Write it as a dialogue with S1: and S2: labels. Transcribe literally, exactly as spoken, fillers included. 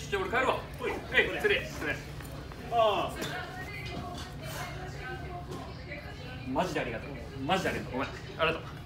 S1: じゃあ俺帰るわ。おい、えい、失礼、失礼。ああ。マジでありがとう。マジでありがとう。ごめん。ありがとう。